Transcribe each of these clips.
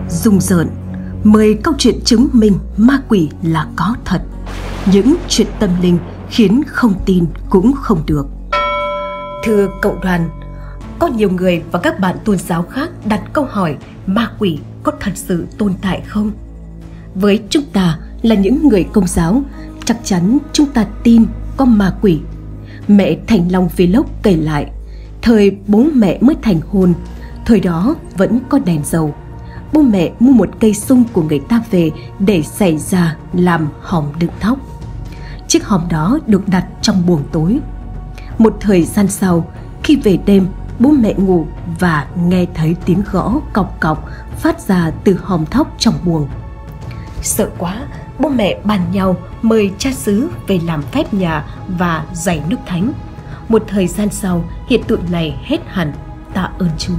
rùng rợn, 10 câu chuyện chứng minh ma quỷ là có thật. Những chuyện tâm linh khiến không tin cũng không được. Thưa cộng đoàn, có nhiều người và các bạn tôn giáo khác đặt câu hỏi ma quỷ có thật sự tồn tại không? Với chúng ta là những người Công giáo, chắc chắn chúng ta tin có ma quỷ. Mẹ Thành Long Vlog kể lại, thời bố mẹ mới thành hôn, thời đó vẫn có đèn dầu. Bố mẹ mua một cây sung của người ta về để xảy ra làm hòm đựng thóc. Chiếc hòm đó được đặt trong buồng tối. Một thời gian sau, khi về đêm, bố mẹ ngủ và nghe thấy tiếng gõ cọc cọc phát ra từ hòm thóc trong buồng. Sợ quá, bố mẹ bàn nhau mời cha xứ về làm phép nhà và rảy nước thánh. Một thời gian sau, hiện tượng này hết hẳn, tạ ơn Chúa.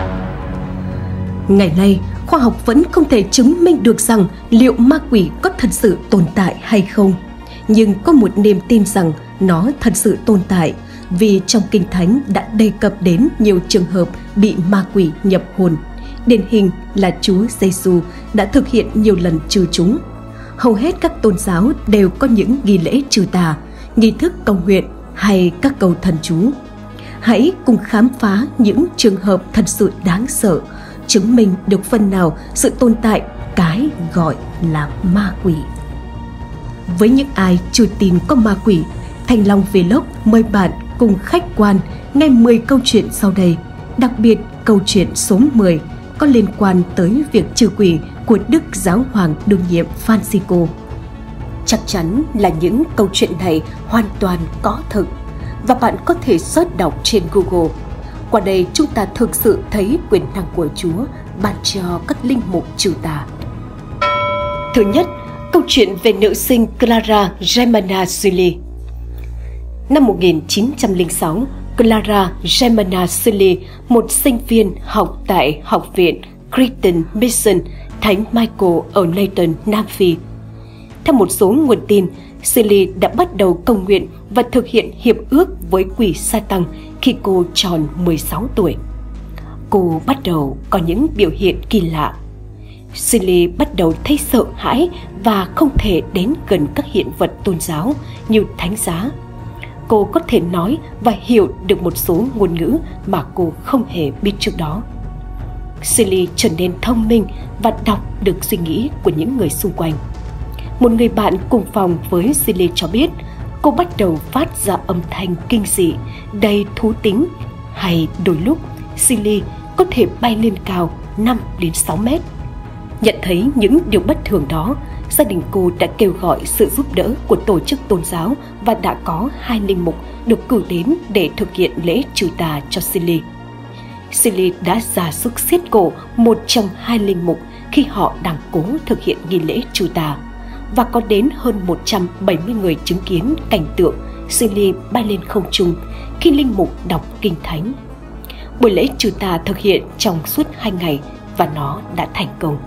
Ngày nay, khoa học vẫn không thể chứng minh được rằng liệu ma quỷ có thật sự tồn tại hay không. Nhưng có một niềm tin rằng nó thật sự tồn tại, vì trong Kinh Thánh đã đề cập đến nhiều trường hợp bị ma quỷ nhập hồn. Điển hình là Chúa Giêsu đã thực hiện nhiều lần trừ chúng. Hầu hết các tôn giáo đều có những nghi lễ trừ tà, nghi thức cầu nguyện hay các câu thần chú. Hãy cùng khám phá những trường hợp thật sự đáng sợ, chứng minh được phần nào sự tồn tại cái gọi là ma quỷ. Với những ai chưa tin có ma quỷ, Thành Long Vlog mời bạn cùng khách quan nghe 10 câu chuyện sau đây. Đặc biệt, câu chuyện số 10 có liên quan tới việc trừ quỷ của Đức Giáo hoàng đương nhiệm Francisco. Chắc chắn là những câu chuyện này hoàn toàn có thực và bạn có thể search đọc trên Google. Qua đây chúng ta thực sự thấy quyền năng của Chúa ban cho các linh mục trừ tà. Thứ nhất, câu chuyện về nữ sinh Clara Germana Sully. Năm 1906, Clara Germana Sully, một sinh viên học tại Học viện Christian Mission Thánh Michael ở Nathan, Nam Phi. Theo một số nguồn tin, Sully đã bắt đầu cầu nguyện và thực hiện hiệp ước với quỷ Satan khi cô tròn 16 tuổi. Cô bắt đầu có những biểu hiện kỳ lạ. Sully bắt đầu thấy sợ hãi và không thể đến gần các hiện vật tôn giáo như thánh giá. Cô có thể nói và hiểu được một số ngôn ngữ mà cô không hề biết trước đó. Sully trở nên thông minh và đọc được suy nghĩ của những người xung quanh. Một người bạn cùng phòng với Sully cho biết cô bắt đầu phát ra âm thanh kinh dị, đầy thú tính, hay đôi lúc Sully có thể bay lên cao 5 đến 6 mét. Nhận thấy những điều bất thường đó, gia đình cô đã kêu gọi sự giúp đỡ của tổ chức tôn giáo và đã có 2 linh mục được cử đến để thực hiện lễ trừ tà cho Sully. Sully đã ra sức siết cổ một trong 2 linh mục khi họ đang cố thực hiện nghi lễ trừ tà, và có đến hơn 170 người chứng kiến cảnh tượng Sully bay lên không trung khi linh mục đọc kinh thánh. Buổi lễ trừ tà thực hiện trong suốt 2 ngày và nó đã thành công.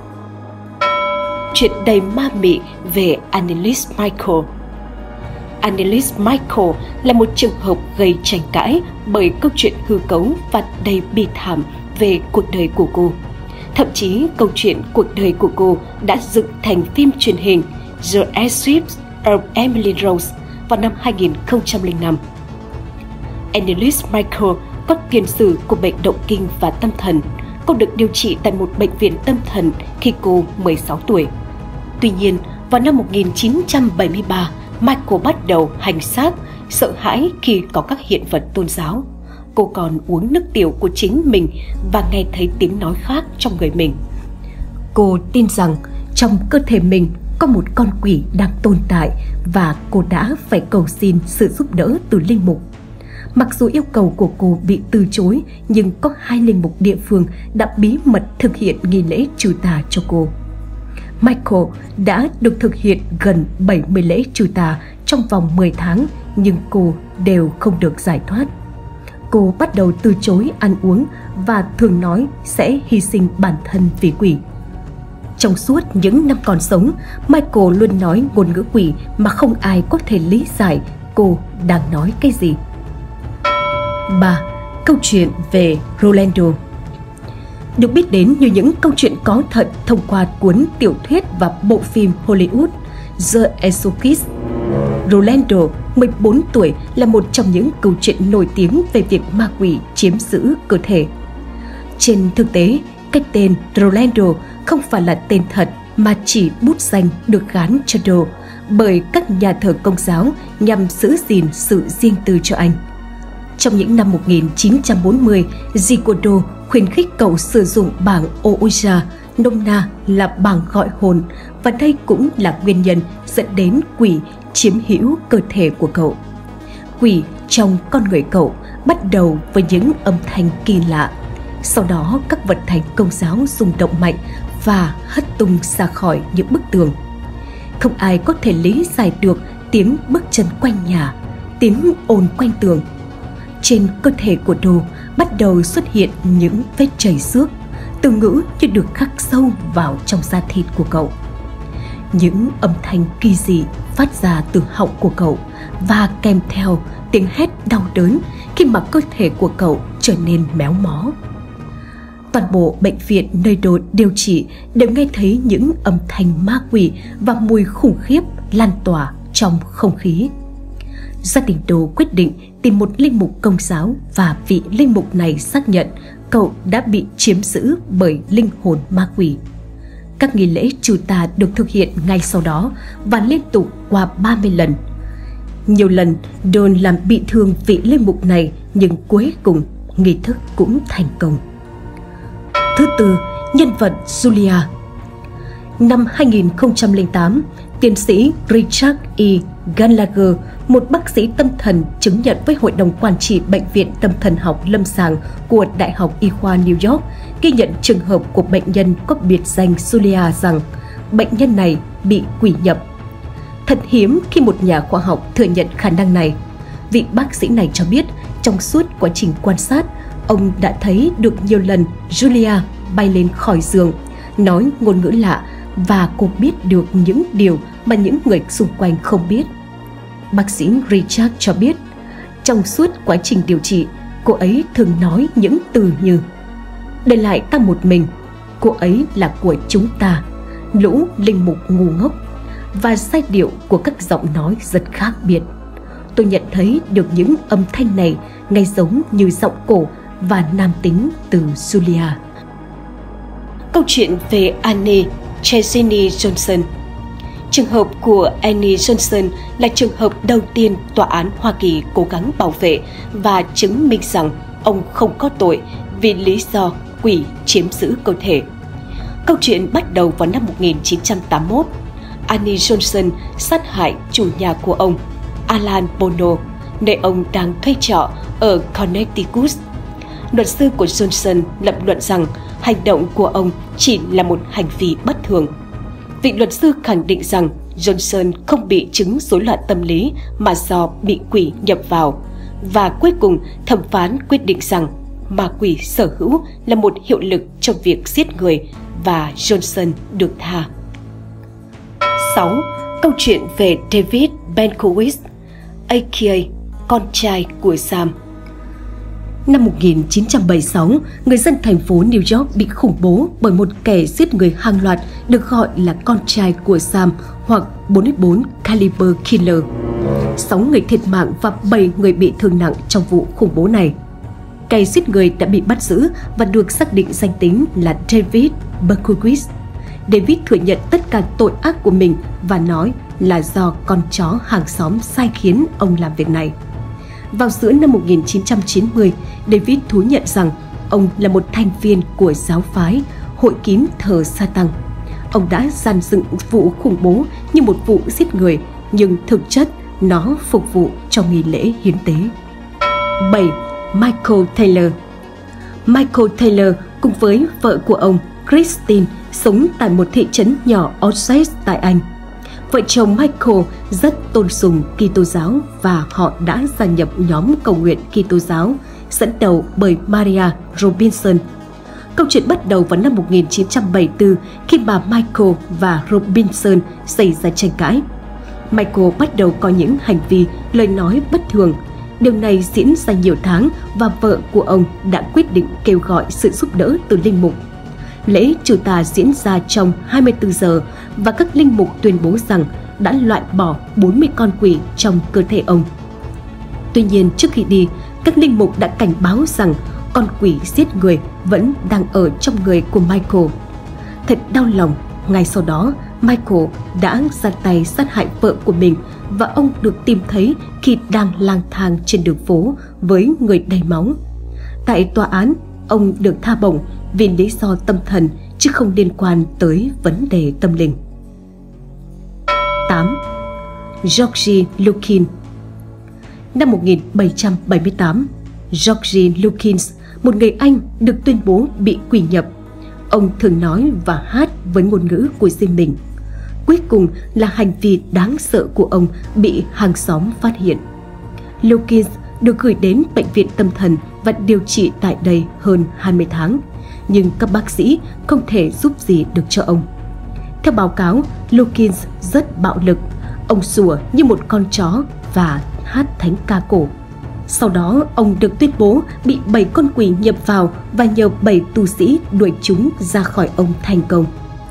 Chuyện đầy ma mị về Anneliese Michael. Anneliese Michael là một trường hợp gây tranh cãi bởi câu chuyện hư cấu và đầy bi thảm về cuộc đời của cô. Thậm chí câu chuyện cuộc đời của cô đã dựng thành phim truyền hình The Escapes of Emily Rose vào năm 2005. Anneliese Michael có tiền sử của bệnh động kinh và tâm thần. Cô được điều trị tại một bệnh viện tâm thần khi cô 16 tuổi. Tuy nhiên, vào năm 1973, Michael bắt đầu hành xác, sợ hãi khi có các hiện vật tôn giáo. Cô còn uống nước tiểu của chính mình và nghe thấy tiếng nói khác trong người mình. Cô tin rằng trong cơ thể mình có một con quỷ đang tồn tại và cô đã phải cầu xin sự giúp đỡ từ linh mục. Mặc dù yêu cầu của cô bị từ chối, nhưng có 2 linh mục địa phương đã bí mật thực hiện nghi lễ trừ tà cho cô. Michael đã được thực hiện gần 70 lễ trừ tà trong vòng 10 tháng, nhưng cô đều không được giải thoát. Cô bắt đầu từ chối ăn uống và thường nói sẽ hy sinh bản thân vì quỷ. Trong suốt những năm còn sống, Michael luôn nói ngôn ngữ quỷ mà không ai có thể lý giải cô đang nói cái gì. 3. Câu chuyện về Rolando. được biết đến như những câu chuyện có thật thông qua cuốn tiểu thuyết và bộ phim Hollywood The Exorcist. Rolando, 14 tuổi, là một trong những câu chuyện nổi tiếng về việc ma quỷ chiếm giữ cơ thể. Trên thực tế, cái tên Rolando không phải là tên thật mà chỉ bút danh được gán cho Đồ bởi các nhà thờ Công giáo nhằm giữ gìn sự riêng tư cho anh. Trong những năm 1940, dì của Đồ khuyến khích cậu sử dụng bảng Ouija, nôm na là bảng gọi hồn, và đây cũng là nguyên nhân dẫn đến quỷ chiếm hữu cơ thể của cậu. Quỷ trong con người cậu bắt đầu với những âm thanh kỳ lạ. Sau đó các vật thánh Công giáo rung động mạnh và hất tung ra khỏi những bức tường. Không ai có thể lý giải được tiếng bước chân quanh nhà, tiếng ồn quanh tường. Trên cơ thể của Đồ bắt đầu xuất hiện những vết chảy xước, từ ngữ như được khắc sâu vào trong da thịt của cậu. Những âm thanh kỳ dị phát ra từ họng của cậu và kèm theo tiếng hét đau đớn khi mà cơ thể của cậu trở nên méo mó. Toàn bộ bệnh viện nơi Đồ điều trị đều nghe thấy những âm thanh ma quỷ và mùi khủng khiếp lan tỏa trong không khí. Gia đình Đồ quyết định tìm một linh mục Công giáo và vị linh mục này xác nhận cậu đã bị chiếm giữ bởi linh hồn ma quỷ. Các nghi lễ trừ tà được thực hiện ngay sau đó và liên tục qua 30 lần. Nhiều lần Don làm bị thương vị linh mục này, nhưng cuối cùng nghi thức cũng thành công. Thứ tư, nhân vật Julia. Năm 2008, tiến sĩ Richard E. Gallagher, một bác sĩ tâm thần chứng nhận với Hội đồng Quản trị Bệnh viện Tâm thần học lâm sàng của Đại học Y khoa New York, ghi nhận trường hợp của bệnh nhân có biệt danh Julia rằng bệnh nhân này bị quỷ nhập. Thật hiếm khi một nhà khoa học thừa nhận khả năng này. Vị bác sĩ này cho biết trong suốt quá trình quan sát, ông đã thấy được nhiều lần Julia bay lên khỏi giường, nói ngôn ngữ lạ, và cô biết được những điều mà những người xung quanh không biết. Bác sĩ Richard cho biết, trong suốt quá trình điều trị, cô ấy thường nói những từ như "Để lại ta một mình, cô ấy là của chúng ta, lũ linh mục ngu ngốc", và giai điệu của các giọng nói rất khác biệt. Tôi nhận thấy được những âm thanh này ngay giống như giọng cổ và nam tính từ Julia. Câu chuyện về Annie Chesney Johnson. Trường hợp của Annie Johnson là trường hợp đầu tiên tòa án Hoa Kỳ cố gắng bảo vệ và chứng minh rằng ông không có tội vì lý do quỷ chiếm giữ cơ thể. Câu chuyện bắt đầu vào năm 1981. Annie Johnson sát hại chủ nhà của ông, Alan Bono, nơi ông đang thuê trọ ở Connecticut. Luật sư của Johnson lập luận rằng hành động của ông chỉ là một hành vi bất thường. Vị luật sư khẳng định rằng Johnson không bị chứng rối loạn tâm lý mà do bị quỷ nhập vào, và cuối cùng thẩm phán quyết định rằng ma quỷ sở hữu là một hiệu lực trong việc giết người và Johnson được tha. 6. Câu chuyện về David Berkowitz, a.k.a. con trai của Sam. Năm 1976, người dân thành phố New York bị khủng bố bởi một kẻ giết người hàng loạt được gọi là con trai của Sam hoặc 44 Caliber Killer. 6 người thiệt mạng và 7 người bị thương nặng trong vụ khủng bố này. Kẻ giết người đã bị bắt giữ và được xác định danh tính là David Berkowitz. David thừa nhận tất cả tội ác của mình và nói là do con chó hàng xóm sai khiến ông làm việc này. Vào giữa năm 1990, David thú nhận rằng ông là một thành viên của giáo phái Hội Kín thờ Satan. Ông đã dàn dựng vụ khủng bố như một vụ giết người, nhưng thực chất nó phục vụ cho nghi lễ hiến tế. 7. Michael Taylor. Michael Taylor cùng với vợ của ông Christine sống tại một thị trấn nhỏ Ossex tại Anh. Vợ chồng Michael rất tôn sùng Kitô giáo và họ đã gia nhập nhóm cầu nguyện Kitô giáo dẫn đầu bởi Maria Robinson. Câu chuyện bắt đầu vào năm 1974 khi bà Michael và Robinson xảy ra tranh cãi. Michael bắt đầu có những hành vi, lời nói bất thường. Điều này diễn ra nhiều tháng và vợ của ông đã quyết định kêu gọi sự giúp đỡ từ linh mục. lễ trừ tà diễn ra trong 24 giờ và các linh mục tuyên bố rằng đã loại bỏ 40 con quỷ trong cơ thể ông. Tuy nhiên, trước khi đi, các linh mục đã cảnh báo rằng con quỷ giết người vẫn đang ở trong người của Michael. Thật đau lòng, ngay sau đó, Michael đã ra tay sát hại vợ của mình và ông được tìm thấy khi đang lang thang trên đường phố với người đầy máu. Tại tòa án, ông được tha bổng vì lý do tâm thần chứ không liên quan tới vấn đề tâm linh. 8. George Lukin. Năm 1778, George Lukins, một người Anh, được tuyên bố bị quỷ nhập. Ông thường nói và hát với ngôn ngữ của riêng mình. Cuối cùng là hành vi đáng sợ của ông bị hàng xóm phát hiện. Lukins được gửi đến bệnh viện tâm thần và điều trị tại đây hơn 20 tháng, nhưng các bác sĩ không thể giúp gì được cho ông. Theo báo cáo, Lukins rất bạo lực. Ông sủa như một con chó và hát thánh ca cổ. Sau đó, ông được tuyên bố bị 7 con quỷ nhập vào và nhờ 7 tu sĩ đuổi chúng ra khỏi ông thành công.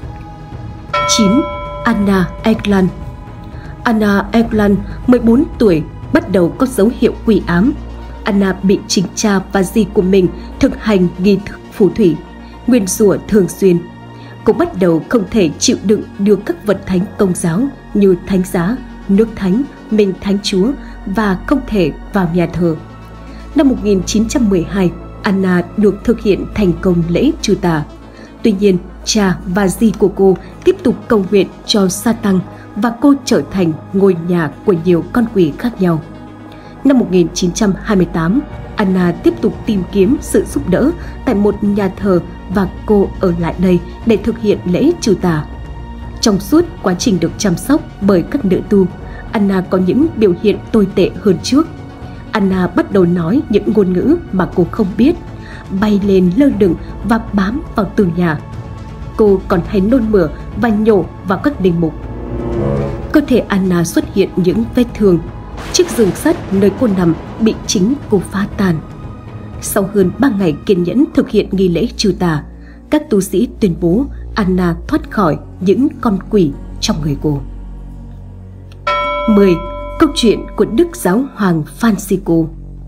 9. Anna Eklund. Anna Eklund, 14 tuổi, bắt đầu có dấu hiệu quỷ ám. Anna bị chính cha và dì của mình thực hành nghi thức phù thủy, nguyền rủa thường xuyên. Cô bắt đầu không thể chịu đựng được các vật thánh Công giáo như thánh giá, nước thánh, minh thánh chúa và không thể vào nhà thờ. Năm 1912, Anna được thực hiện thành công lễ trừ tà. Tuy nhiên, cha và dì của cô tiếp tục cầu nguyện cho Satan và cô trở thành ngôi nhà của nhiều con quỷ khác nhau. Năm 1928, Anna tiếp tục tìm kiếm sự giúp đỡ tại một nhà thờ và cô ở lại đây để thực hiện lễ trừ tà. Trong suốt quá trình được chăm sóc bởi các nữ tu, Anna có những biểu hiện tồi tệ hơn trước. Anna bắt đầu nói những ngôn ngữ mà cô không biết, bay lên lơ lửng và bám vào tường nhà. Cô còn hay nôn mửa và nhổ vào các linh mục. Cơ thể Anna xuất hiện những vết thương. Chiếc giường sắt nơi cô nằm bị chính cô phá tan. Sau hơn 3 ngày kiên nhẫn thực hiện nghi lễ trừ tà, các tu sĩ tuyên bố Anna thoát khỏi những con quỷ trong người cô. 10. Câu chuyện của Đức Giáo hoàng Francisco.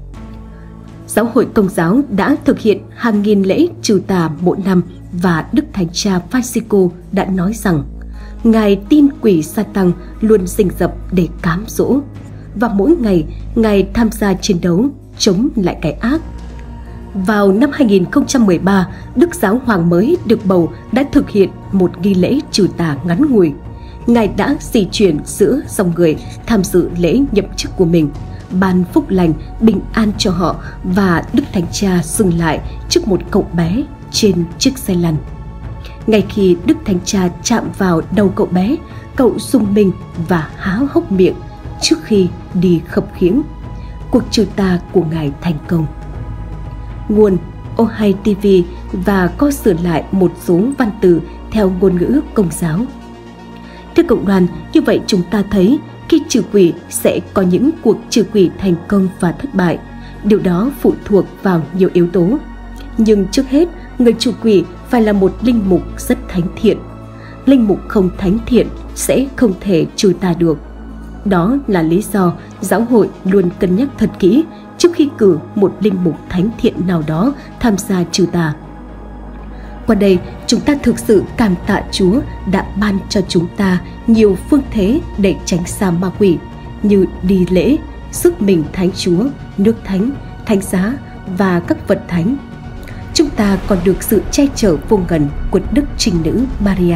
Giáo hội Công giáo đã thực hiện hàng nghìn lễ trừ tà mỗi năm và Đức Thánh Cha Francisco đã nói rằng Ngài tin quỷ Satan luôn rình rập để cám dỗ, và mỗi ngày Ngài tham gia chiến đấu chống lại cái ác. Vào năm 2013, Đức Giáo hoàng mới được bầu đã thực hiện một nghi lễ trừ tà ngắn ngủi. Ngài đã di chuyển giữa dòng người tham dự lễ nhậm chức của mình, ban phúc lành, bình an cho họ, và Đức Thánh Cha dừng lại trước một cậu bé trên chiếc xe lăn. Ngay khi Đức Thánh Cha chạm vào đầu cậu bé, cậu rung mình và há hốc miệng trước khi đi khập khiễng. Cuộc trừ tà của Ngài thành công. Nguồn: Ohai TV và có sửa lại một số văn từ theo ngôn ngữ Công giáo. Thưa cộng đoàn, như vậy chúng ta thấy khi trừ quỷ sẽ có những cuộc trừ quỷ thành công và thất bại. Điều đó phụ thuộc vào nhiều yếu tố. Nhưng trước hết, người trừ quỷ phải là một linh mục rất thánh thiện. Linh mục không thánh thiện sẽ không thể trừ tà được. Đó là lý do giáo hội luôn cân nhắc thật kỹ trước khi cử một linh mục thánh thiện nào đó tham gia trừ tà. Qua đây, chúng ta thực sự cảm tạ Chúa đã ban cho chúng ta nhiều phương thế để tránh xa ma quỷ, như đi lễ, sức mình thánh Chúa, nước thánh, thánh giá và các vật thánh. Chúng ta còn được sự che chở vô ngần của Đức Trinh Nữ Maria.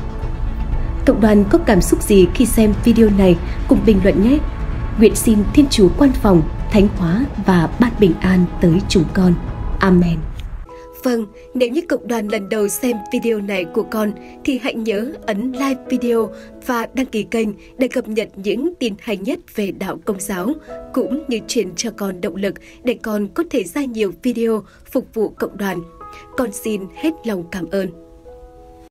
Cộng đoàn có cảm xúc gì khi xem video này? Cùng bình luận nhé! Nguyện xin Thiên Chúa quan phòng, thánh hóa và ban bình an tới chúng con. Amen. Vâng, nếu như cộng đoàn lần đầu xem video này của con thì hãy nhớ ấn like video và đăng ký kênh để cập nhật những tin hay nhất về đạo Công giáo, cũng như truyền cho con động lực để con có thể ra nhiều video phục vụ cộng đoàn. Con xin hết lòng cảm ơn.